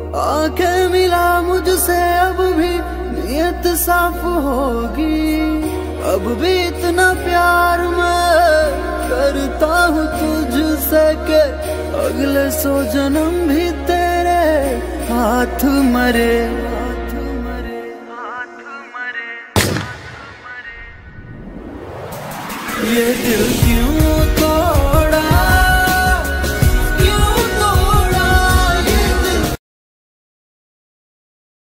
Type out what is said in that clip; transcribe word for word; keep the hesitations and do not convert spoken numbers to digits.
आंखें मिला मुझसे अब भी नियत साफ होगी। अब भी इतना प्यार मैं करता हूँ तुझसे के अगले सौ जन्म भी तेरे हाथ मरे। ये दिल क्यों तो